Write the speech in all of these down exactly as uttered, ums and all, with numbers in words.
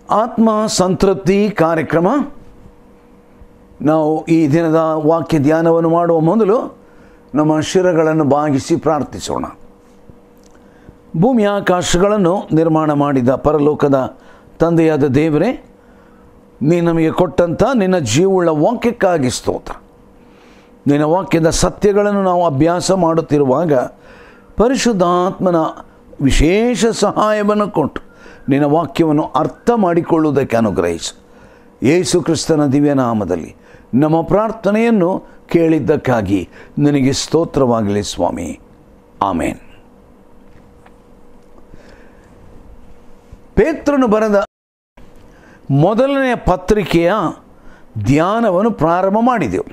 ಆತ್ಮ ಸಂತೃಪ್ತಿ ಕಾರ್ಯಕ್ರಮ. ನಾವು ಈ ದಿನದ ವಾಕ್ಯ ಧ್ಯಾನವನ್ನು ಮಾಡುವ ಮೊದಲು ನಮ್ಮ ಶಿರಗಳನ್ನು ಬಾಗಿಸಿ ಪ್ರಾರ್ಥಿಸೋಣ. ಭೂಮಿ ಆಕಾಶಗಳನ್ನು ನಿರ್ಮಾಣ ಮಾಡಿದ ಪರಲೋಕದ ತಂದೆಯಾದ ದೇವರೇ, ನೀ ನಮಗೆ ಕೊಟ್ಟಂಥ ನಿನ್ನ ಜೀವವುಳ್ಳ ವಾಕ್ಯಕ್ಕಾಗಿ ಸ್ತೋತ್ರ. ನಿನ್ನ ವಾಕ್ಯದ ಸತ್ಯಗಳನ್ನು ನಾವು ಅಭ್ಯಾಸ ಮಾಡುತ್ತಿರುವಾಗ ಪರಿಶುದ್ಧಾತ್ಮನ ವಿಶೇಷ ಸಹಾಯವನ್ನು ಕೊಟ್ಟು ನಿನ್ನ ವಾಕ್ಯವನ್ನು ಅರ್ಥ ಮಾಡಿಕೊಳ್ಳುವುದಕ್ಕೆ ಅನುಗ್ರಹಿಸು. ಯೇಸು ಕ್ರಿಸ್ತನ ದಿವ್ಯನಾಮದಲ್ಲಿ ನಮ್ಮ ಪ್ರಾರ್ಥನೆಯನ್ನು ಕೇಳಿದ್ದಕ್ಕಾಗಿ ನಿನಗೆ ಸ್ತೋತ್ರವಾಗಲಿ ಸ್ವಾಮಿ. ಆಮೇನ್. ಪೇತ್ರನು ಬರೆದ ಮೊದಲನೆಯ ಪತ್ರಿಕೆಯ ಧ್ಯಾನವನ್ನು ಪ್ರಾರಂಭ ಮಾಡಿದೆವು.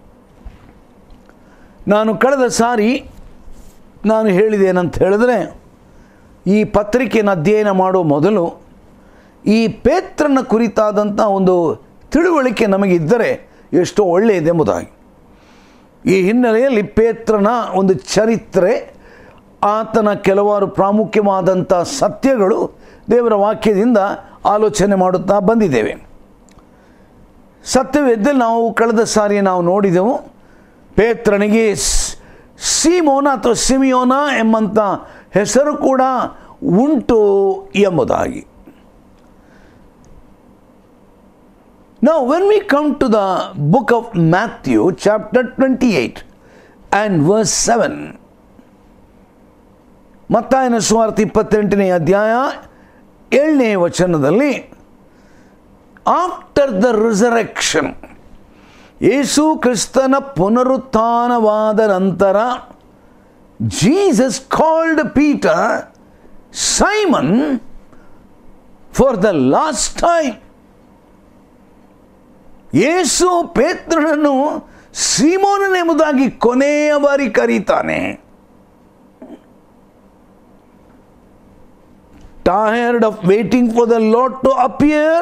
ನಾನು ಕಳೆದ ಸಾರಿ ನಾನು ಹೇಳಿದ್ದೇನಂತ ಹೇಳಿದ್ರೆ, ಈ ಪತ್ರಿಕೆಯನ್ನು ಅಧ್ಯಯನ ಮಾಡುವ ಮೊದಲು ಈ ಪೇತ್ರನ ಕುರಿತಾದಂಥ ಒಂದು ತಿಳುವಳಿಕೆ ನಮಗಿದ್ದರೆ ಎಷ್ಟೋ ಒಳ್ಳೆಯದೆಂಬುದಾಗಿ. ಈ ಹಿನ್ನೆಲೆಯಲ್ಲಿ ಪೇತ್ರನ ಒಂದು ಚರಿತ್ರೆ, ಆತನ ಕೆಲವಾರು ಪ್ರಾಮುಖ್ಯವಾದಂಥ ಸತ್ಯಗಳು ದೇವರ ವಾಕ್ಯದಿಂದ ಆಲೋಚನೆ ಮಾಡುತ್ತಾ ಬಂದಿದ್ದೇವೆ. ಸತ್ಯವೇದ್ದಲ್ಲಿ ನಾವು ಕಳೆದ ಸಾರಿ ನಾವು ನೋಡಿದೆವು, ಪೇತ್ರನಿಗೆ ಸೀಮೋನ ಅಥವಾ ಸಿಮಿಯೋನ ಎಂಬಂಥ ಹೆಸರು ಕೂಡ ಉಂಟು ಎಂಬುದಾಗಿ. Now when we come to the book of Matthew chapter twenty-eight and verse seven, ಮತ್ತಾಯನ ಸುವಾರ್ತೆ ಇಪ್ಪತ್ತೆಂಟನೇ ಅಧ್ಯಾಯ ಏಳನೇ ವಚನದಲ್ಲಿ, ಆಫ್ಟರ್ ದ ರಿಸರೆಕ್ಷನ್, ಯೇಸು ಕ್ರಿಸ್ತನ ಪುನರುತ್ಥಾನವಾದ ನಂತರ, Jesus called Peter Simon for the last time. ಯೇಸು ಪೇತ್ರನನ್ನು ಸೀಮೋನನೆಂಬುದಾಗಿ ಕೊನೆಯ ಬಾರಿ ಕರೀತಾನೆ. Tired of waiting for the Lord to appear,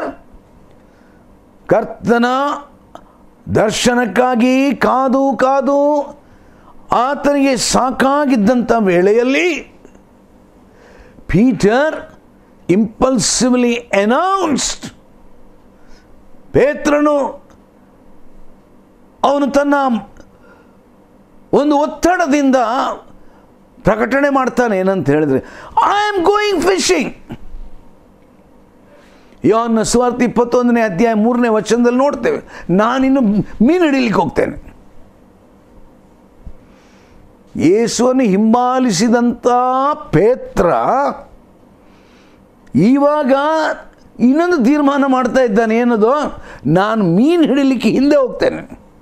ಕರ್ತನ ದರ್ಶನಕ್ಕಾಗಿ ಕಾದು ಕಾದು ಆತನಿಗೆ ಸಾಕಾಗಿದ್ದಂಥ ವೇಳೆಯಲ್ಲಿ ಪೀಟರ್ ಇಂಪಲ್ಸಿವ್ಲಿ ಅನೌನ್ಸ್ಡ್, ಪೇತ್ರನು ಅವನು ತನ್ನ ಒಂದು ಒತ್ತಡದಿಂದ ಪ್ರಕಟಣೆ ಮಾಡ್ತಾನೆ. ಏನಂತ ಹೇಳಿದ್ರೆ, ಐ ಆಮ್ ಗೋಯಿಂಗ್ ಫಿಶಿಂಗ್. ಯೋಹನ್ನ ಸುವಾರ್ತೆ ಇಪ್ಪತ್ತೊಂದನೇ ಅಧ್ಯಾಯ ಮೂರನೇ ವಚನದಲ್ಲಿ ನೋಡ್ತೇವೆ, ನಾನಿನ್ನು ಮೀನು ಹಿಡಿಲಿಕ್ಕೆ ಹೋಗ್ತೇನೆ. ಯೇಸುವನ್ನು ಹಿಂಬಾಲಿಸಿದಂಥ ಪೇತ್ರ ಇವಾಗ ಇನ್ನೊಂದು ತೀರ್ಮಾನ ಮಾಡ್ತಾ ಇದ್ದಾನೆ. ಏನದು? ನಾನು ಮೀನು ಹಿಡಿಲಿಕ್ಕೆ ಹಿಂದೆ ಹೋಗ್ತೇನೆ.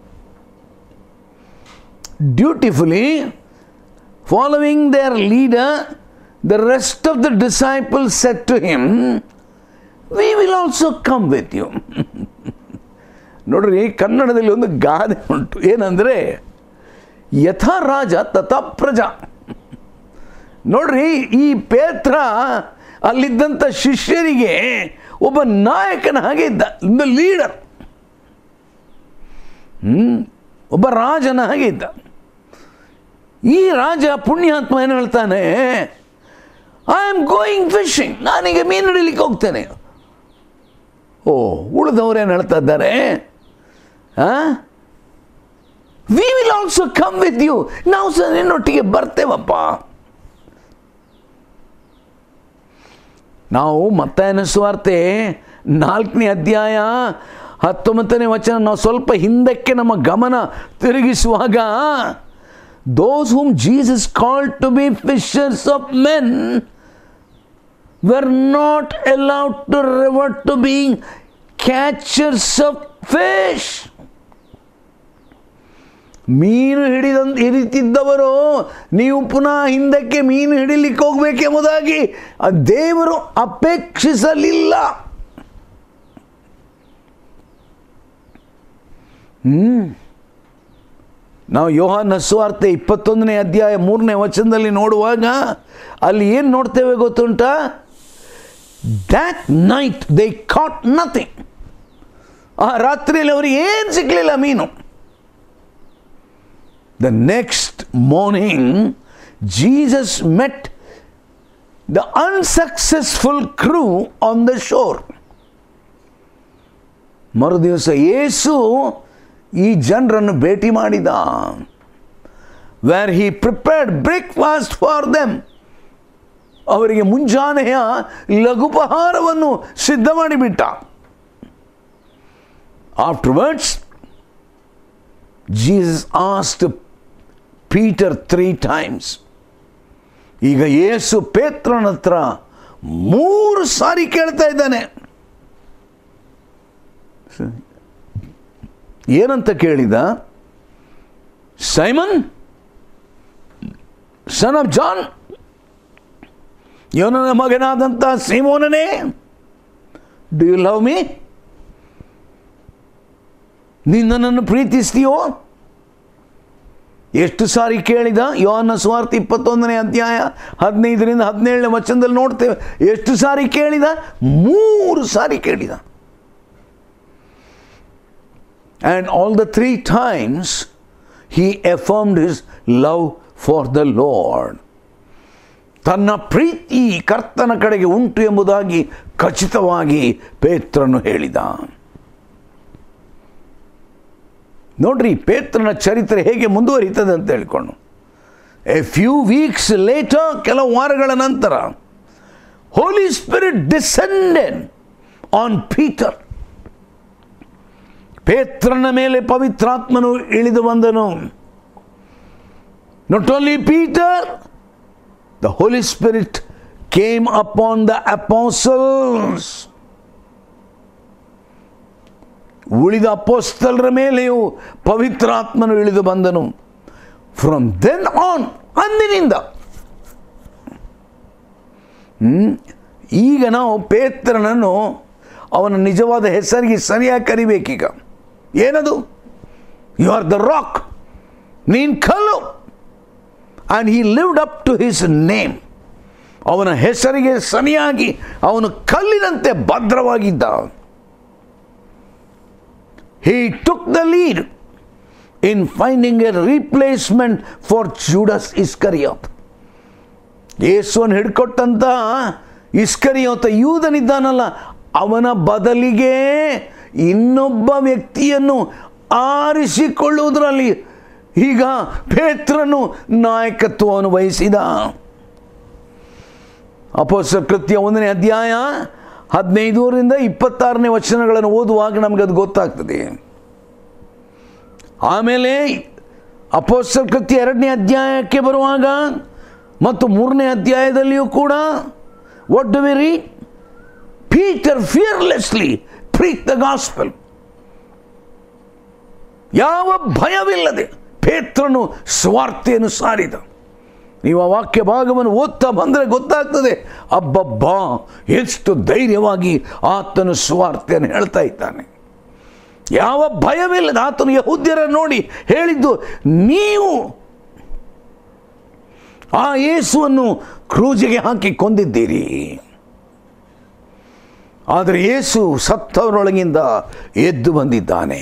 Dutifully following their leader, the rest of the disciples said to him, we will also come with you. ನೋಡ್ರಿ, ಕನ್ನಡದಲ್ಲಿ ಒಂದು ಗಾದೆ ಉಂಟು, ಏನಂದರೆ ಯಥಾ ರಾಜ ತಥಾ ಪ್ರಜಾ. ನೋಡ್ರಿ, ಈ ಪೇತ್ರ ಅಲ್ಲಿದ್ದಂಥ ಶಿಷ್ಯರಿಗೆ ಒಬ್ಬ ನಾಯಕನ ಹಾಗೆ ಇದ್ದ, ದ ಲೀಡರ್, ಹ್ಮ್ ಒಬ್ಬ ರಾಜನ ಹಾಗೆ ಇದ್ದ. ಈ ರಾಜ ಪುಣ್ಯಾತ್ಮ ಏನು ಹೇಳ್ತಾನೆ, ಐ ಆಮ್ ಗೋಯಿಂಗ್ ಫಿಶಿಂಗ್, ನಾನೀಗ ಮೀನು ಹಿಡಿಲಿಕ್ಕೆ ಹೋಗ್ತೇನೆ. ಓ, ಉಳಿದವರೇನು ಹೇಳ್ತಾ ಇದ್ದಾರೆ, we will also come with you, ನಾವು ಸಹ ನಿನ್ನೊಟ್ಟಿಗೆ ಬರ್ತೇವಪ್ಪ. ನಾವು ಮತ್ತಾಯನ ಸುವಾರ್ತೆ ನಾಲ್ಕನೇ ಅಧ್ಯಾಯ ಹತ್ತೊಂಬತ್ತನೇ ವಚನ ನಾವು ಸ್ವಲ್ಪ ಹಿಂದಕ್ಕೆ ನಮ್ಮ ಗಮನ ತಿರುಗಿಸುವಾಗ, those whom Jesus called to be fishers of men were not allowed to revert to being catchers of fish. ಮೀನು ಹಿಡಿದಂತ ಹಿಡಿತಿದ್ದವರು ನೀವು ಪುನಃ ಹಿಂದಕ್ಕೆ ಮೀನು ಹಿಡಿಲಿಕ್ಕೆ ಹೋಗ್ಬೇಕೆಂಬುದಾಗಿ ದೇವರು ಅಪೇಕ್ಷಿಸಲಿಲ್ಲ. ಹ್ಮ್ ನಾವು ಯೋಹಾನ ಸುವಾರ್ತೆ ಇಪ್ಪತ್ತೊಂದನೇ ಅಧ್ಯಾಯ ಮೂರನೇ ವಚನದಲ್ಲಿ ನೋಡುವಾಗ ಅಲ್ಲಿ ಏನು ನೋಡ್ತೇವೆ ಗೊತ್ತುಂಟಾ? That night they caught nothing. ಆ ರಾತ್ರಿಯಲ್ಲಿ ಅವರಿಗೆ ಏನು ಸಿಗಲಿಲ್ಲ ಮೀನು. The next morning Jesus met the unsuccessful crew on the shore. ಮರುದಿವಸ ಯೇಸು ಈ ಜನರನ್ನು ಭೇಟಿ ಮಾಡಿದ. Where he prepared breakfast for them. ಅವರಿಗೆ ಮುಂಜಾನೆಯ ಲಘುಪಹಾರವನ್ನು ಸಿದ್ಧ ಮಾಡಿಬಿಟ್ಟ. Afterwards Jesus asked Peter three times. ಈಗ ಯೇಸು ಪೇತ್ರನ ಹತ್ರ ಮೂರು ಸಾರಿ ಕೇಳ್ತಾ ಇದ್ದಾನೆ. ಏನಂತ ಕೇಳಿದ? ಸೈಮನ್, ಸನ್ ಆಫ್ ಜಾನ್, ಯೋನನ ಮಗನಾದಂಥ ಸೀಮೋನನೇ, ಡು ಯು ಲವ್ ಮೀ? ನೀನು ನನ್ನನ್ನು ಪ್ರೀತಿಸ್ತೀಯೋ? ಎಷ್ಟು ಸಾರಿ ಕೇಳಿದ? ಯೋಹಾನ ಸುವಾರ್ತೆ ಇಪ್ಪತ್ತೊಂದನೇ ಅಧ್ಯಾಯ ಹದಿನೈದರಿಂದ ಹದಿನೇಳನೇ ವಚನದಲ್ಲಿ ನೋಡ್ತೇವೆ. ಎಷ್ಟು ಸಾರಿ ಕೇಳಿದ? ಮೂರು ಸಾರಿ ಕೇಳಿದ. And all the three times he affirmed his love for the Lord. ತನ್ನ ಪ್ರೀತಿ ಕರ್ತನ ಕಡೆಗೆ ಉಂಟು ಎಂಬುದಾಗಿ ಖಚಿತವಾಗಿ ಪೇತ್ರನು ಹೇಳಿದ. ನೋಡ್ರಿ, ಪೇತ್ರನ ಚರಿತ್ರೆ ಹೇಗೆ ಮುಂದುವರಿತದೆ ಅಂತ ಹೇಳ್ಕೊಂಡು, ಎ ಫ್ಯೂ ವೀಕ್ಸ್ ಲೇಟರ್, ಕೆಲವು ವಾರಗಳ ನಂತರ, Holy Spirit descended on Peter. ಪೇತ್ರನ ಮೇಲೆ ಪವಿತ್ರಾತ್ಮನು ಇಳಿದು ಬಂದನು. Not only Peter, the Holy Spirit came upon the apostles. ಉಳಿದ ಅಪೋಸ್ತಲರ ಮೇಲೆಯೂ ಪವಿತ್ರಾತ್ಮನು ಇಳಿದು ಬಂದನು. ಫ್ರಮ್ ದೆನ್ ಆನ್, ಅಂದಿನಿಂದ ಈಗ ನಾವು ಪೇತ್ರನನ್ನು ಅವನ ನಿಜವಾದ ಹೆಸರಿಗೆ ಸರಿಯಾಗಿ ಕರಿಬೇಕೀಗ. ಏನದು? ಯು ಆರ್ ದ ರಾಕ್, ನೀನ್ ಕಲ್ಲು. And he lived up to his name. ಅವನ ಹೆಸರಿಗೆ ಸರಿಯಾಗಿ ಅವನು ಕಲ್ಲಿನಂತೆ ಭದ್ರವಾಗಿದ್ದ. He took the lead in finding a replacement for Judas Iscariot. ಯೇಸುವನ್ನು ಹಿಡ್ಕೊಟ್ಟಂತ ಇಸ್ಕರಿಯೋತ ಯೂದನಿದ್ದಾನಲ್ಲ, ಅವನ ಬದಲಿಗೆ ಇನ್ನೊಬ್ಬ ವ್ಯಕ್ತಿಯನ್ನು ಆರಿಸಿಕೊಳ್ಳುವುದರಲ್ಲಿ ಈಗ ಪೇತ್ರನು ನಾಯಕತ್ವವನ್ನು ವಹಿಸಿದ. ಅಪೊಸ್ತಲರ ಕೃತ್ಯ ಒಂದನೇ ಅಧ್ಯಾಯ ಹದಿನೈದರಿಂದ ಇಪ್ಪತ್ತಾರನೇ ವಚನಗಳನ್ನು ಓದುವಾಗ ನಮಗದು ಗೊತ್ತಾಗ್ತದೆ. ಆಮೇಲೆ ಅಪೊಸ್ತಲರ ಕೃತ್ಯ ಎರಡನೇ ಅಧ್ಯಾಯಕ್ಕೆ ಬರುವಾಗ ಮತ್ತು ಮೂರನೇ ಅಧ್ಯಾಯದಲ್ಲಿಯೂ ಕೂಡ what do we read? Peter fearlessly preach the gospel. ಯಾವ ಭಯವಿಲ್ಲದೆ ಪೇತ್ರನು ಸ್ವಾರ್ಥೆಯನ್ನು ಸಾರಿದ. ನೀವು ಆ ವಾಕ್ಯ ಭಾಗವನ್ನು ಓದ್ತಾ ಬಂದರೆ ಗೊತ್ತಾಗ್ತದೆ, ಅಬ್ಬಬ್ಬಾ ಎಷ್ಟು ಧೈರ್ಯವಾಗಿ ಆತನು ಸುವಾರ್ತೆಯನ್ನು ಹೇಳ್ತಾ ಇದ್ದಾನೆ. ಯಾವ ಭಯವಿಲ್ಲದ ಆತನು ಯಹೂದ್ಯರನ್ನು ನೋಡಿ ಹೇಳಿದ್ದು, ನೀವು ಆ ಯೇಸುವನ್ನು ಕ್ರೂಜಿಗೆ ಹಾಕಿ ಕೊಂದಿದ್ದೀರಿ, ಆದರೆ ಯೇಸು ಸತ್ತವರೊಳಗಿಂದ ಎದ್ದು ಬಂದಿದ್ದಾನೆ.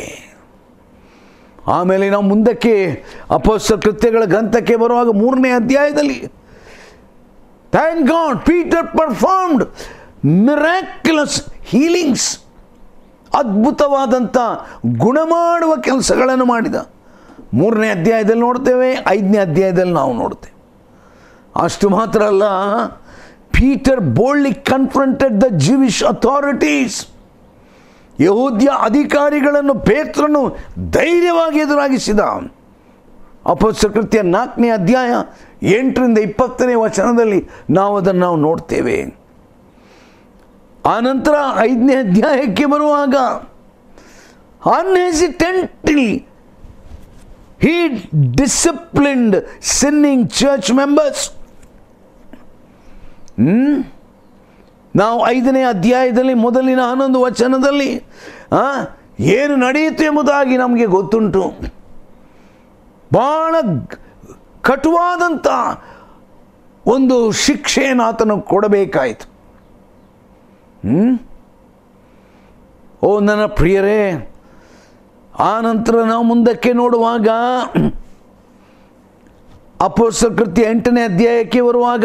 ಆಮೇಲೆ ನಾವು ಮುಂದಕ್ಕೆ ಅಪೊಸ್ತಲ ಕೃತ್ಯಗಳ ಗ್ರಂಥಕ್ಕೆ ಬರುವಾಗ ಮೂರನೇ ಅಧ್ಯಾಯದಲ್ಲಿ, thank God Peter performed miraculous healings. ಅದ್ಭುತವಾದಂಥ ಗುಣ ಮಾಡುವ ಕೆಲಸಗಳನ್ನು ಮಾಡಿದ. ಮೂರನೇ ಅಧ್ಯಾಯದಲ್ಲಿ ನೋಡ್ತೇವೆ, ಐದನೇ ಅಧ್ಯಾಯದಲ್ಲಿ ನಾವು ನೋಡ್ತೇವೆ. ಅಷ್ಟು ಮಾತ್ರ ಅಲ್ಲ, Peter boldly confronted the Jewish authorities. ಯಹೂದ್ಯ ಅಧಿಕಾರಿಗಳನ್ನು ಪೇತ್ರನು ಧೈರ್ಯವಾಗಿ ಎದುರಾಗಿಸಿದ. ಅಪೊಸ್ತಲ ಕೃತ್ಯ ನಾಲ್ಕನೇ ಅಧ್ಯಾಯ ಎಂಟರಿಂದ ಇಪ್ಪತ್ತನೇ ವಚನದಲ್ಲಿ ನಾವು ಅದನ್ನು ನಾವು ನೋಡ್ತೇವೆ. ಆನಂತರ ಐದನೇ ಅಧ್ಯಾಯಕ್ಕೆ ಬರುವಾಗ ಅನ್ಹೆಸಿಟೆಂಟ್ಲಿ he disciplined sinning church members. ಹ್ಮ್ ನಾವು ಐದನೇ ಅಧ್ಯಾಯದಲ್ಲಿ ಮೊದಲಿನ ಹನ್ನೊಂದು ವಚನದಲ್ಲಿ ಏನು ನಡೆಯಿತು ಎಂಬುದಾಗಿ ನಮಗೆ ಗೊತ್ತುಂಟು. ಬಹಳ ಕಟುವಾದಂಥ ಒಂದು ಶಿಕ್ಷೆಯನ್ನು ಆತನು ಕೊಡಬೇಕಾಯಿತು. ಹ್ಮ್ ಓ ನನ್ನ ಪ್ರಿಯರೇ, ಆ ನಂತರ ನಾವು ಮುಂದಕ್ಕೆ ನೋಡುವಾಗ ಅಪೊಸ್ತಲ ಕೃತ್ಯ ಎಂಟನೇ ಅಧ್ಯಾಯಕ್ಕೆ ಬರುವಾಗ,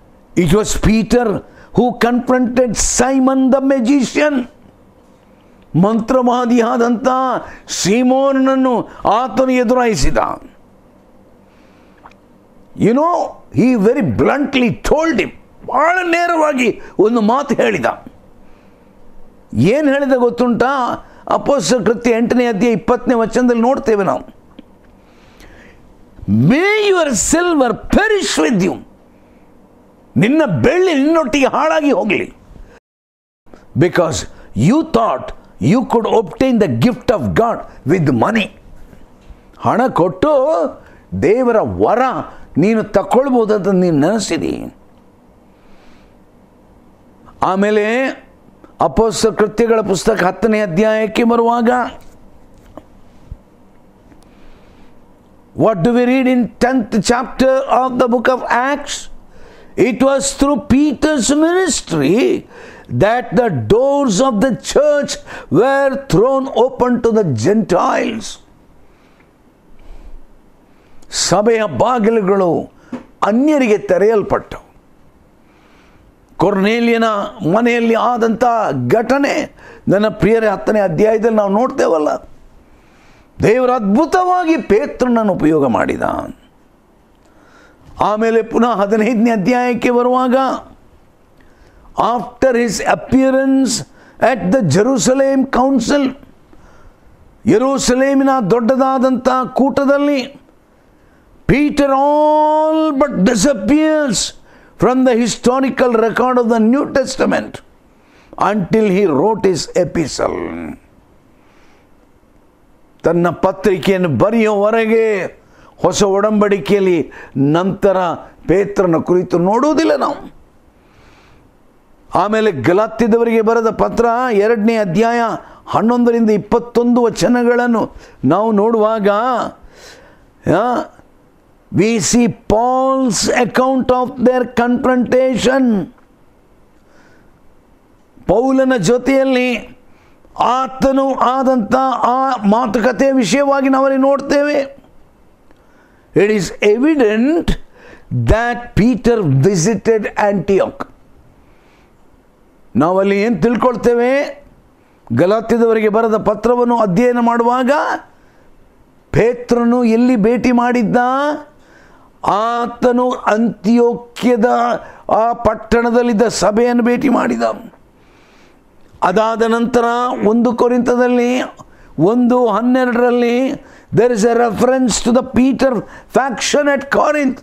it was Peter who confronted Simon the magician. ಮಂತ್ರವಾದಿಯಾದಂಥ ಸೀಮೋನನನ್ನು ಆತನು ಎದುರಾಯಿಸಿದ. You know, he very bluntly told him, ಬಹಳ ನೇರವಾಗಿ ಒಂದು ಮಾತು ಹೇಳಿದ. ಏನು ಹೇಳಿದ ಗೊತ್ತುಂಟಾ? ಅಪೊಸ್ತಲರ ಕೃತ್ಯ ಎಂಟನೇ ಅಧ್ಯಾಯ ಇಪ್ಪತ್ತನೇ ವಚನದಲ್ಲಿ ನೋಡ್ತೇವೆ ನಾವು. May your silver perish with you, ನಿನ್ನ ಬೆಳ್ಳಿ ನಿನ್ನೊಟ್ಟಿಗೆ ಹಾಳಾಗಿ ಹೋಗಲಿ. Because you thought you could obtain the gift of God with money. ಹಣ ಕೊಟ್ಟು ದೇವರ ವರ ನೀನು ತಗೊಳ್ಬೋದಂತ ನೀನು ನೆನೆಸಿದಿ. ಆಮೇಲೆ ಅಪೊಸ್ತಲರ ಕೃತ್ಯಗಳ ಪುಸ್ತಕ ಹತ್ತನೇ ಅಧ್ಯಾಯಕ್ಕೆ ಬರುವಾಗ, what do we read in tenth chapter of the book of Acts? It was through Peter's ministry that the doors of the church were thrown open to the Gentiles. ಸಭೆಯ ಬಾಗಿಲುಗಳು ಅನ್ಯರಿಗೆ ತೆರೆಯಲ್ಪಟ್ಟವು. ಕೊರ್ನೇಲಿಯನ ಮನೆಯಲ್ಲಿ ಆದಂಥ ಘಟನೆ ನನ್ನ ಪ್ರಿಯರೇ ಹತ್ತನೇ ಅಧ್ಯಾಯದಲ್ಲಿ ನಾವು ನೋಡ್ತೇವಲ್ಲ. ದೇವರು ಅದ್ಭುತವಾಗಿ ಪೇತ್ರನನ್ನು ಉಪಯೋಗ ಮಾಡಿದ. ಆಮೇಲೆ ಪುನಃ ಹದಿನೈದನೇ ಅಧ್ಯಾಯಕ್ಕೆ ಬರುವಾಗ, after his appearance at the Jerusalem council, ಯೆರೂಸಲೇಮಿನ ದೊಡ್ಡದಾದಂಥ ಕೂಟದಲ್ಲಿ Peter all but disappears from the historical record of the New Testament until he wrote his epistle. ತನ್ನ ಪತ್ರಿಕೆಯನ್ನು ಬರೆಯುವವರೆಗೆ ಹೊಸ ಒಡಂಬಡಿಕೆಯಲ್ಲಿ ನಂತರ ಪೇತ್ರನ ಕುರಿತು ನೋಡುವುದಿಲ್ಲ ನಾವು. ಆಮೇಲೆ ಗಲಾತ್ಯದವರಿಗೆ ಬರೆದ ಪತ್ರ ಎರಡನೇ ಅಧ್ಯಾಯ ಹನ್ನೊಂದರಿಂದ ಇಪ್ಪತ್ತೊಂದು ವಚನಗಳನ್ನು ನಾವು ನೋಡುವಾಗ, we see Paul's account of their confrontation. ಪೌಲನ ಜೊತೆಯಲ್ಲಿ ಆತನು ಆದಂಥ ಆ ಮಾತುಕತೆ ವಿಷಯವಾಗಿ ನಾವಲ್ಲಿ ನೋಡ್ತೇವೆ. It is evident that Peter visited Antioch. ನಾವಲ್ಲಿ ಏನು ತಿಳ್ಕೊಳ್ತೇವೆ? ಗಲಾತ್ಯದವರಿಗೆ ಬರೆದ ಪತ್ರವನ್ನು ಅಧ್ಯಯನ ಮಾಡುವಾಗ ಪೇತ್ರನು ಎಲ್ಲಿ ಭೇಟಿ ಮಾಡಿದ್ದ? ಆತನು ಅಂತಿಯೋಕ್ಯದ ಆ ಪಟ್ಟಣದಲ್ಲಿದ್ದ ಸಭೆಯನ್ನು ಭೇಟಿ ಮಾಡಿದ. ಅದಾದ ನಂತರ ಒಂದು ಕೊರಿಂಥದಲ್ಲಿ ಒಂದು ಹನ್ನೆರಡರಲ್ಲಿ there is a reference to the Peter faction at Corinth.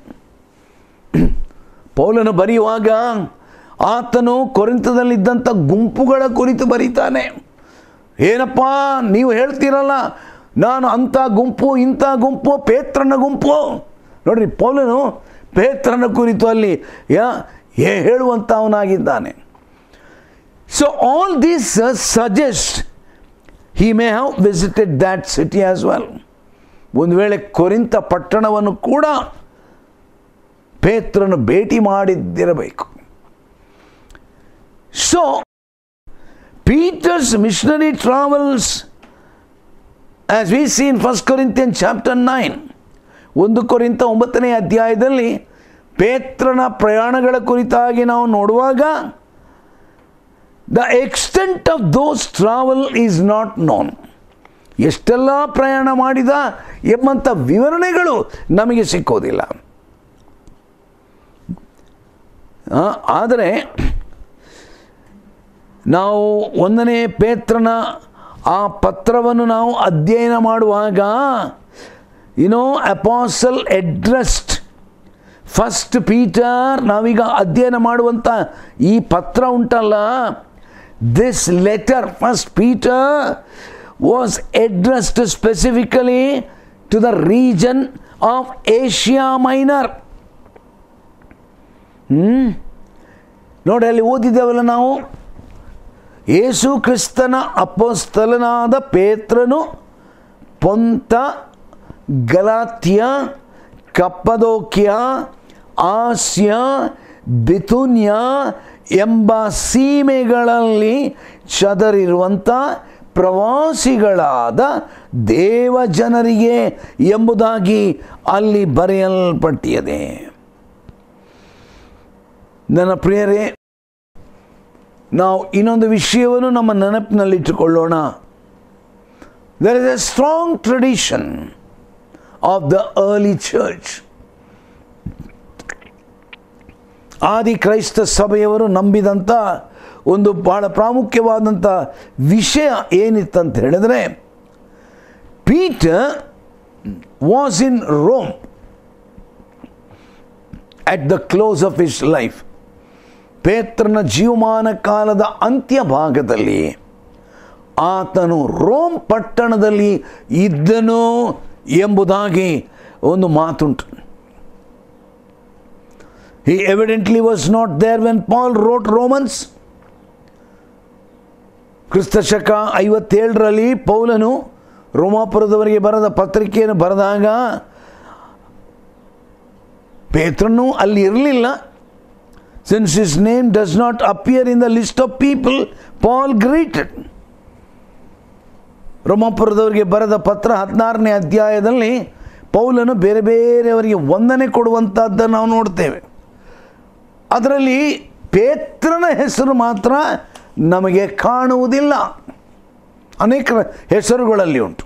ಪೌಲನು ಬರೆಯುವಾಗ ಆತನು ಕೊರಿಂಥದಲ್ಲಿದ್ದಂಥ ಗುಂಪುಗಳ ಕುರಿತು ಬರೀತಾನೆ. ಏನಪ್ಪ ನೀವು ಹೇಳ್ತೀರಲ್ಲ, ನಾನು ಅಂಥ ಗುಂಪು ಇಂಥ ಗುಂಪು ಪೇತ್ರನ ಗುಂಪು. ನೋಡ್ರಿ, ಪೌಲನು ಪೇತ್ರನ ಕುರಿತು ಅಲ್ಲಿ ಯಾ ಹೇಳುವಂಥವನಾಗಿದ್ದಾನೆ. So all this suggest he may have visited that city as well. ಒಂದು ವೇಳೆ ಕೊರಿಂಥ ಪಟ್ಟಣವನ್ನು ಕೂಡ ಪೇತ್ರನು ಭೇಟಿ ಮಾಡಿದ್ದಿರಬೇಕು. So Peter's missionary travels, as we see in First Corinthians chapter nine, ಒಂದು ಕೊರಿಂಥ ಒಂಬತ್ತನೇ ಅಧ್ಯಾಯದಲ್ಲಿ ಪೇತ್ರನ ಪ್ರಯಾಣಗಳ ಕುರಿತಾಗಿ ನಾವು ನೋಡುವಾಗ, the extent of those travel is not known. ಎಷ್ಟೆಲ್ಲ ಪ್ರಯಾಣ ಮಾಡಿದ ಎಂಬಂಥ ವಿವರಣೆಗಳು ನಮಗೆ ಸಿಕ್ಕೋದಿಲ್ಲ. ಆದರೆ ನಾವು ಒಂದನೇ ಪೇತ್ರನ ಆ ಪತ್ರವನ್ನು ನಾವು ಅಧ್ಯಯನ ಮಾಡುವಾಗ, you know, apostle addressed first Peter, ನಾವೀಗ ಅಧ್ಯಯನ ಮಾಡುವಂಥ ಈ ಪತ್ರ ಉಂಟಲ್ಲ, this letter first Peter was addressed specifically to the region of Asia Minor. ಹ್ಮ್ ನೋಡಿ, ಅಲ್ಲಿ ಓದಿದ್ದೇವಲ್ಲ ನಾವು, ಯೇಸು ಕ್ರಿಸ್ತನ ಅಪೊಸ್ತಲನಾದ ಪೇತ್ರನು ಪೊಂತ, ಗಲಾತ್ಯ, ಕಪ್ಪದೋಕ್ಯ, ಆಸ್ಯ, ಬಿಥುನ್ಯ ಎಂಬ ಸೀಮೆಗಳಲ್ಲಿ ಚದರಿರುವಂಥ ಪ್ರವಾಸಿಗಳಾದ ದೇವಜನರಿಗೆ ಎಂಬುದಾಗಿ ಅಲ್ಲಿ ಬರೆಯಲ್ಪಟ್ಟಿದೆ. ನನ್ನ ಪ್ರಿಯರೇ, ನಾವು ಇನ್ನೊಂದು ವಿಷಯವನ್ನು ನಮ್ಮ ನೆನಪಿನಲ್ಲಿಟ್ಟುಕೊಳ್ಳೋಣ. there is a strong tradition of the early church. ಆದಿ ಕ್ರೈಸ್ತ ಸಭೆಯವರು ನಂಬಿದಂಥ ಒಂದು ಬಹಳ ಪ್ರಾಮುಖ್ಯವಾದಂಥ ವಿಷಯ ಏನಿತ್ತಂತ ಹೇಳಿದ್ರೆ, Peter was in Rome at the close of his life. ಪೇತ್ರನ ಜೀವಮಾನ ಕಾಲದ ಅಂತ್ಯ ಭಾಗದಲ್ಲಿ ಆತನು ರೋಮ್ ಪಟ್ಟಣದಲ್ಲಿ ಇದ್ದನು ಎಂಬುದಾಗಿ ಒಂದು ಮಾತುಂಟು. He evidently was not there when Paul wrote Romans. ಕ್ರಿಸ್ತ ಶಕ ಐವತ್ತೇಳರಲ್ಲಿ ಪೌಲನು ರೋಮಾಪುರದವರಿಗೆ ಬರೆದ ಪತ್ರಿಕೆಯನ್ನು ಬರೆದಾಗ ಪೇತ್ರನು ಅಲ್ಲಿ ಇರಲಿಲ್ಲ. Since his name does not appear in the list of people Paul greeted. ರೋಮಾಪುರದವರಿಗೆ ಬರೆದ ಪತ್ರ ಹದಿನಾರನೇ ಅಧ್ಯಾಯದಲ್ಲಿ ಪೌಲನು ಬೇರೆ ಬೇರೆಯವರಿಗೆ ವಂದನೆ ಕೊಡುವಂಥದ್ದನ್ನು ನಾವು ನೋಡ್ತೇವೆ. ಅದರಲ್ಲಿ ಪೇತ್ರನ ಹೆಸರು ಮಾತ್ರ ನಮಗೆ ಕಾಣುವುದಿಲ್ಲ. ಅನೇಕ ಹೆಸರುಗಳಲ್ಲಿ ಉಂಟು.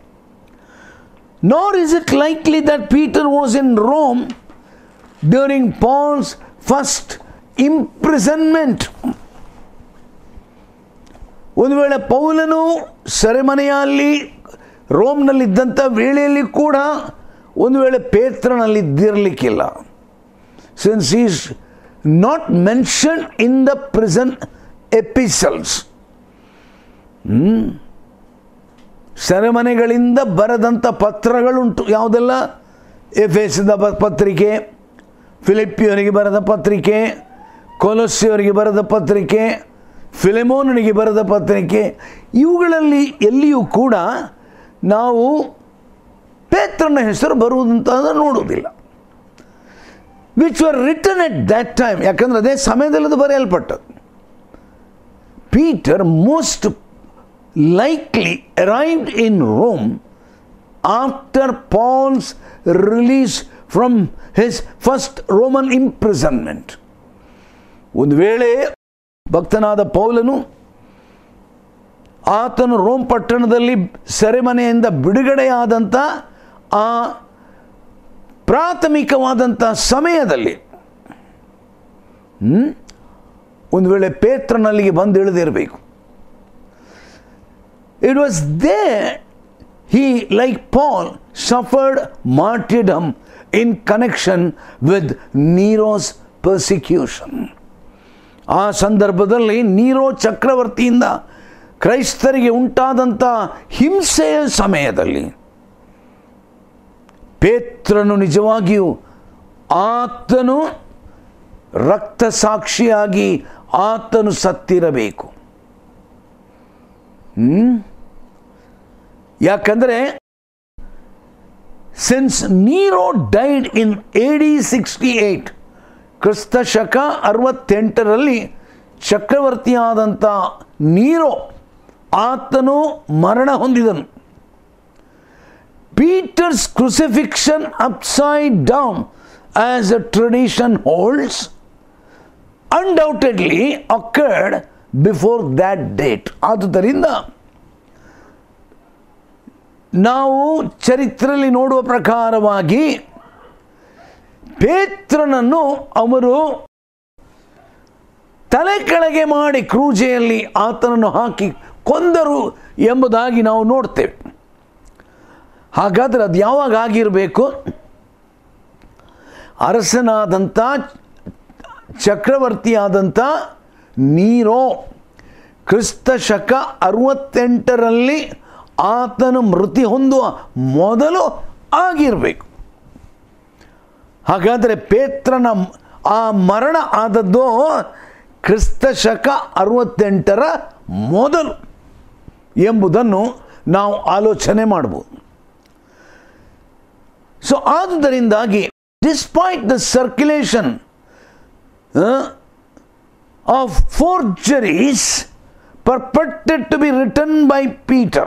Nor is it likely that Peter was in Rome during Paul's first imprisonment. ಒಂದು ವೇಳೆ ಪೌಲನು ಸೆರೆಮನೆಯಲ್ಲಿ ರೋಮ್ನಲ್ಲಿದ್ದಂಥ ವೇಳೆಯಲ್ಲಿ ಕೂಡ ಒಂದು ವೇಳೆ ಪೇತ್ರನಲ್ಲಿದ್ದಿರಲಿಕ್ಕಿಲ್ಲ. Since he is not mentioned in the prison epistles. hmm? ಸೆರೆಮನೆಗಳಿಂದ ಬರೆದಂಥ ಪತ್ರಗಳುಂಟು. ಯಾವುದೆಲ್ಲ? ಎಫೆಸದ ಪತ್ರಿಕೆ, ಫಿಲಿಪ್ಪಿಯವರಿಗೆ ಬರೆದ ಪತ್ರಿಕೆ, ಕೊಲೊಸ್ಸೆಯವರಿಗೆ ಬರೆದ ಪತ್ರಿಕೆ, ಫಿಲೆಮೋನನಿಗೆ ಬರೆದ ಪತ್ರಿಕೆ, ಇವುಗಳಲ್ಲಿ ಎಲ್ಲಿಯೂ ಕೂಡ ನಾವು ಪೇತ್ರನ ಹೆಸರು ಬರುವುದಂತ ನೋಡುವುದಿಲ್ಲ. Which were written at that time. ಯಾಕಂದರೆ ಅದೇ ಸಮಯದಲ್ಲಿ ಅದು ಬರೆಯಲ್ಪಟ್ಟದ್ದು. Peter most likely arrived in Rome after Paul's release from his first Roman imprisonment. ಒಂದು ವೇಳೆ ಭಕ್ತನಾದ ಪೌಲನು ಆತನು ರೋಮ್ ಪಟ್ಟಣದಲ್ಲಿ ಸೆರೆಮನೆಯಿಂದ ಬಿಡುಗಡೆಯಾದಂಥ ಆ ಪ್ರಾಥಮಿಕವಾದಂಥ ಸಮಯದಲ್ಲಿ ಒಂದು ವೇಳೆ ಪೇತ್ರನಲ್ಲಿಗೆ ಬಂದು ಇಳಿದಿರಬೇಕು. It was there he, like Paul, suffered martyrdom in connection with Nero's persecution. ಆ ಸಂದರ್ಭದಲ್ಲಿ ನೀರೋ ಚಕ್ರವರ್ತಿಯಿಂದ ಕ್ರೈಸ್ತರಿಗೆ ಉಂಟಾದಂಥ ಹಿಂಸೆಯ ಸಮಯದಲ್ಲಿ ಪೇತ್ರನು ನಿಜವಾಗಿಯೂ ಆತನು ರಕ್ತ ಸಾಕ್ಷಿಯಾಗಿ ಆತನು ಸತ್ತಿರಬೇಕು. ಹ್ಮ್ ಯಾಕಂದರೆ since Nero died in A D sixty eight, ಕ್ರಿಸ್ತ ಶಕ ಅರವತ್ತೆಂಟರಲ್ಲಿ ಚಕ್ರವರ್ತಿಯಾದಂಥ ನೀರೋ ಆತನು ಮರಣ ಹೊಂದಿದನು. Peter's crucifixion upside down, as a tradition holds, undoubtedly occurred before that date. ಆದುದರಿಂದ ನಾವು ಚರಿತ್ರೆಯಲ್ಲಿ ನೋಡುವ ಪ್ರಕಾರವಾಗಿ ಪೇತ್ರನನ್ನು ಅವರು ತಲೆ ಕೆಳಗೆ ಮಾಡಿ ಕ್ರೂಜೆಯಲ್ಲಿ ಆತನನ್ನು ಹಾಕಿ ಕೊಂದರು ಎಂಬುದಾಗಿ ನಾವು ನೋಡ್ತೇವೆ. ಹಾಗಾದರೆ ಅದು ಯಾವಾಗ ಆಗಿರಬೇಕು? ಅರಸನಾದಂಥ ಚಕ್ರವರ್ತಿಯಾದಂಥ ನೀರೋ ಕ್ರಿಸ್ತ ಶಕ ಅರವತ್ತೆಂಟರಲ್ಲಿ ಆತನು ಮೃತಿ ಹೊಂದುವ ಮೊದಲು ಆಗಿರಬೇಕು. ಹಾಗಾದರೆ ಪೇತ್ರನ ಆ ಮರಣ ಆದದ್ದು ಕ್ರಿಸ್ತ ಶಕ ಅರವತ್ತೆಂಟರ ಮೊದಲು ಎಂಬುದನ್ನು ನಾವು ಆಲೋಚನೆ ಮಾಡಬಹುದು. ಸೊ ಆದುದರಿಂದಾಗಿ despite the circulation of forgeries purported to be written by Peter,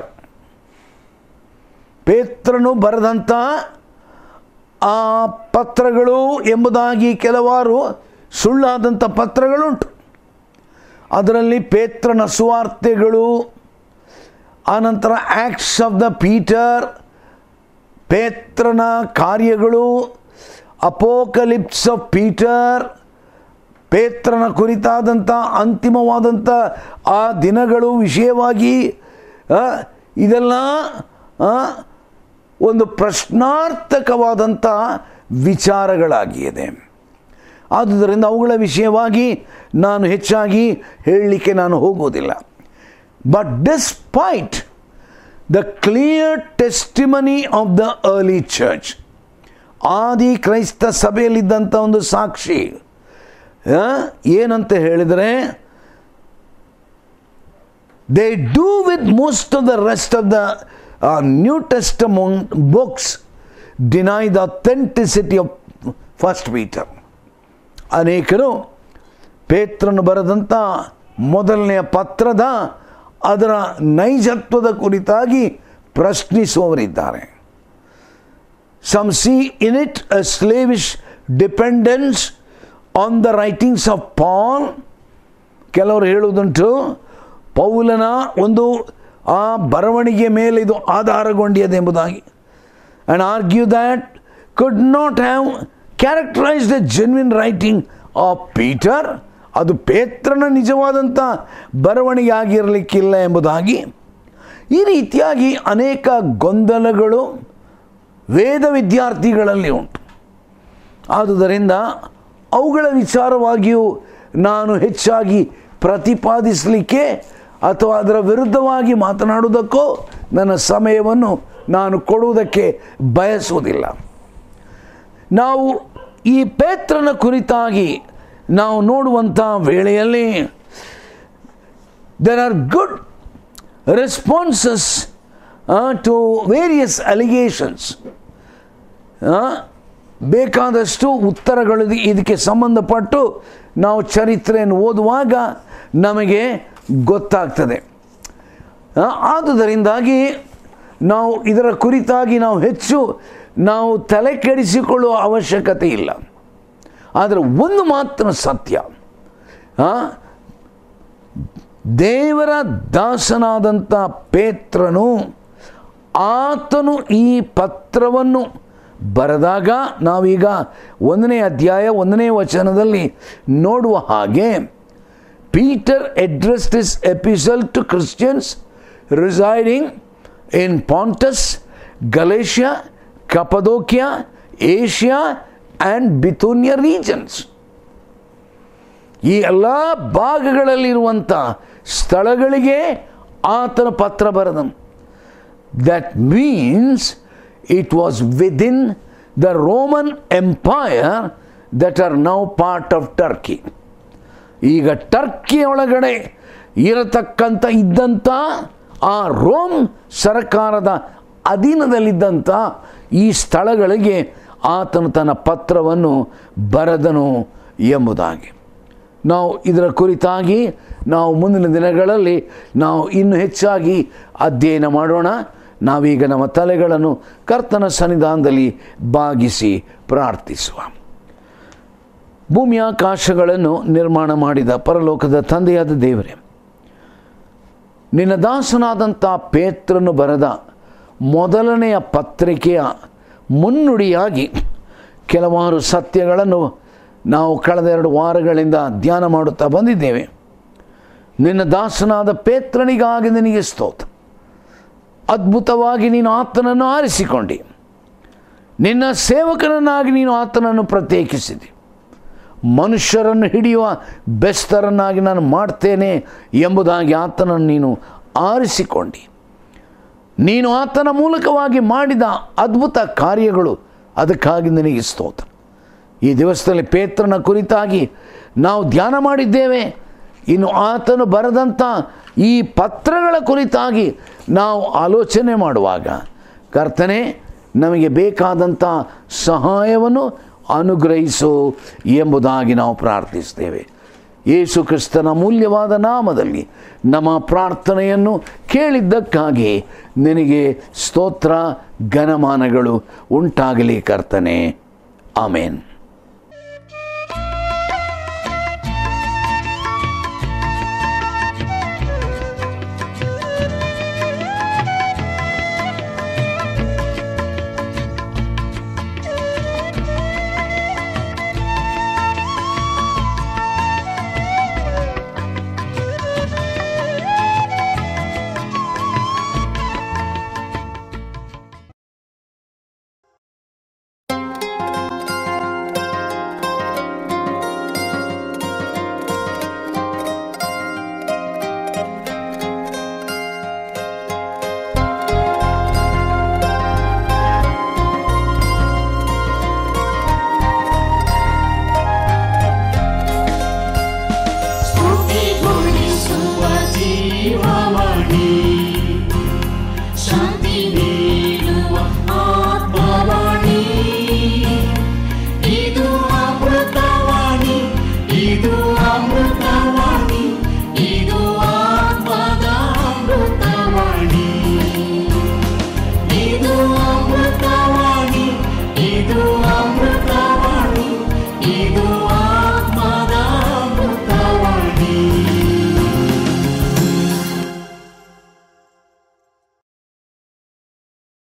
ಪೇತ್ರನು ಬರೆದಂಥ ಆ ಪತ್ರಗಳು ಎಂಬುದಾಗಿ ಕೆಲವಾರು ಸುಳ್ಳಾದಂಥ ಪತ್ರಗಳುಂಟು. ಅದರಲ್ಲಿ ಪೇತ್ರನ ಸುವಾರ್ತೆಗಳು, ಆನಂತರ ಆ್ಯಕ್ಟ್ಸ್ ಆಫ್ ದ ಪೀಟರ್, ಪೇತ್ರನ ಕಾರ್ಯಗಳು, ಅಪೋಕಲಿಪ್ಸ್ ಆಫ್ ಪೀಟರ್, ಪೇತ್ರನ ಕುರಿತಾದಂಥ ಅಂತಿಮವಾದಂಥ ಆ ದಿನಗಳು ವಿಷಯವಾಗಿ ಇದೆಲ್ಲ ಒಂದು ಪ್ರಶ್ನಾರ್ಥಕವಾದಂಥ ವಿಚಾರಗಳಾಗಿದೆ. ಆದುದರಿಂದ ಅವುಗಳ ವಿಷಯವಾಗಿ ನಾನು ಹೆಚ್ಚಾಗಿ ಹೇಳಲಿಕ್ಕೆ ನಾನು ಹೋಗೋದಿಲ್ಲ. But despite the clear testimony of the early church, ಆದಿ ಕ್ರೈಸ್ತ ಸಭೆಯಲ್ಲಿದ್ದಂಥ ಒಂದು ಸಾಕ್ಷಿ ಏನಂತ ಹೇಳಿದರೆ, they do with most of the rest of the New Testament books deny the authenticity of first Peter. ಅನೇಕರು ಪೇತ್ರನು ಬರೆದಂಥ ಮೊದಲನೆಯ ಪತ್ರದ ಅದರ ನೈಜತ್ವದ ಕುರಿತಾಗಿ ಪ್ರಶ್ನಿಸುವವರಿದ್ದಾರೆ. Some see in it a slavish dependence on the writings of Paul. ಕೆಲವರು ಹೇಳುವುದುಂಟು ಪೌಲನ ಒಂದು ಆ ಬರವಣಿಗೆ ಮೇಲೆ ಇದು ಆಧಾರಗೊಂಡಿದೆ ಎಂಬುದಾಗಿ. and argue that could not have characterized the genuine writing of Peter. ಅದು ಪೇತ್ರನ ನಿಜವಾದಂಥ ಬರವಣಿಗೆ ಆಗಿರಲಿಕ್ಕಿಲ್ಲ ಎಂಬುದಾಗಿ. ಈ ರೀತಿಯಾಗಿ ಅನೇಕ ಗೊಂದಲಗಳು ವೇದ ವಿದ್ಯಾರ್ಥಿಗಳಲ್ಲಿ ಉಂಟು. ಆದುದರಿಂದ ಅವುಗಳ ವಿಚಾರವಾಗಿಯೂ ನಾನು ಹೆಚ್ಚಾಗಿ ಪ್ರತಿಪಾದಿಸಲಿಕ್ಕೆ ಅಥವಾ ಅದರ ವಿರುದ್ಧವಾಗಿ ಮಾತನಾಡುವುದಕ್ಕೋ ನನ್ನ ಸಮಯವನ್ನು ನಾನು ಕೊಡುವುದಕ್ಕೆ ಬಯಸುವುದಿಲ್ಲ. ನಾವು ಈ ಪೇತ್ರನ ಕುರಿತಾಗಿ ನಾವು ನೋಡುವಂಥ ವೇಳೆಯಲ್ಲಿ there are good responses to various allegations. ಬೇಕಾದಷ್ಟು ಉತ್ತರಗಳು ಇದಕ್ಕೆ ಸಂಬಂಧಪಟ್ಟು ನಾವು ಚರಿತ್ರೆಯನ್ನು ಓದುವಾಗ ನಮಗೆ ಗೊತ್ತಾಗ್ತದೆ. ಆದುದರಿಂದಾಗಿ ನಾವು ಇದರ ಕುರಿತಾಗಿ ನಾವು ಹೆಚ್ಚು ನಾವು ತಲೆ ಕೆಡಿಸಿಕೊಳ್ಳುವ ಅವಶ್ಯಕತೆ ಇಲ್ಲ. ಆದರೆ ಒಂದು ಮಾತ್ರ ಸತ್ಯ, ದೇವರ ದಾಸನಾದಂಥ ಪೇತ್ರನು ಆತನು ಈ ಪತ್ರವನ್ನು ಬರೆದಾಗ ನಾವೀಗ ಒಂದನೇ ಅಧ್ಯಾಯ ಒಂದನೇ ವಚನದಲ್ಲಿ ನೋಡುವ ಹಾಗೆ, Peter addressed his epistle to Christians residing in Pontus, Galatia, Cappadocia, Asia and Bithynia regions. ಈ ಎಲ್ಲ ಭಾಗಗಳಲ್ಲಿರುವಂಥ ಸ್ಥಳಗಳಿಗೆ ಆತನ ಪತ್ರ ಬರೆದನು. That means it was within the Roman Empire that are now part of Turkey. ಈಗ ಟರ್ಕಿ ಒಳಗಡೆ ಇರತಕ್ಕಂಥ ಇದ್ದಂಥ ಆ ರೋಮ್ ಸರ್ಕಾರದ ಅಧೀನದಲ್ಲಿದ್ದಂಥ ಈ ಸ್ಥಳಗಳಿಗೆ ಆತನು ತನ್ನ ಪತ್ರವನ್ನು ಬರೆದನು ಎಂಬುದಾಗಿ. ನಾವು ಇದರ ಕುರಿತಾಗಿ ನಾವು ಮುಂದಿನ ದಿನಗಳಲ್ಲಿ ನಾವು ಇನ್ನೂ ಹೆಚ್ಚಾಗಿ ಅಧ್ಯಯನ ಮಾಡೋಣ. ನಾವೀಗ ನಮ್ಮ ತಲೆಗಳನ್ನು ಕರ್ತನ ಸನ್ನಿಧಾನದಲ್ಲಿ ಬಾಗಿಸಿ ಪ್ರಾರ್ಥಿಸುವ. ಭೂಮಿಯಾಕಾಶಗಳನ್ನು ನಿರ್ಮಾಣ ಮಾಡಿದ ಪರಲೋಕದ ತಂದೆಯಾದ ದೇವರೇ, ನಿನ್ನ ದಾಸನಾದಂಥ ಪೇತ್ರನು ಬರೆದ ಮೊದಲನೆಯ ಪತ್ರಿಕೆಯ ಮುನ್ನುಡಿಯಾಗಿ ಕೆಲವಾರು ಸತ್ಯಗಳನ್ನು ನಾವು ಕಳೆದ ಎರಡು ವಾರಗಳಿಂದ ಧ್ಯಾನ ಮಾಡುತ್ತಾ ಬಂದಿದ್ದೇವೆ. ನಿನ್ನ ದಾಸನಾದ ಪೇತ್ರನಿಗಾಗಿ ನಿನಗೆ ಸ್ತೋತ್ರ. ಅದ್ಭುತವಾಗಿ ನೀನು ಆತನನ್ನು ಆರಿಸಿಕೊಂಡಿ, ನಿನ್ನ ಸೇವಕನನ್ನಾಗಿ ನೀನು ಆತನನ್ನು ಪ್ರತ್ಯೇಕಿಸಿದೆ. ಮನುಷ್ಯರನ್ನು ಹಿಡಿಯುವ ಬೆಸ್ತರನ್ನಾಗಿ ನಾನು ಮಾಡ್ತೇನೆ ಎಂಬುದಾಗಿ ಆತನನ್ನು ನೀನು ಆರಿಸಿಕೊಂಡಿ. ನೀನು ಆತನ ಮೂಲಕವಾಗಿ ಮಾಡಿದ ಅದ್ಭುತ ಕಾರ್ಯಗಳು, ಅದಕ್ಕಾಗಿ ನಿನಗೆ ಸ್ತೋತ್ರ. ಈ ದಿವಸದಲ್ಲಿ ಪೇತ್ರನ ಕುರಿತಾಗಿ ನಾವು ಧ್ಯಾನ ಮಾಡಿದ್ದೇವೆ. ಇನ್ನು ಆತನು ಬರೆದಂಥ ಈ ಪತ್ರಗಳ ಕುರಿತಾಗಿ ನಾವು ಆಲೋಚನೆ ಮಾಡುವಾಗ ಕರ್ತನೇ, ನಮಗೆ ಬೇಕಾದಂಥ ಸಹಾಯವನ್ನು ಅನುಗ್ರಹಿಸು ಎಂಬುದಾಗಿ ನಾವು ಪ್ರಾರ್ಥಿಸ್ತೇವೆ. ಯೇಸು ಕ್ರಿಸ್ತನ ಮೂಲ್ಯವಾದ ನಾಮದಲ್ಲಿ ನಮ್ಮ ಪ್ರಾರ್ಥನೆಯನ್ನು ಕೇಳಿದ್ದಕ್ಕಾಗಿ ನಿನಗೆ ಸ್ತೋತ್ರ ಘನಮಾನಗಳು ಉಂಟಾಗಲಿ ಕರ್ತನೇ. ಆಮೇನ್.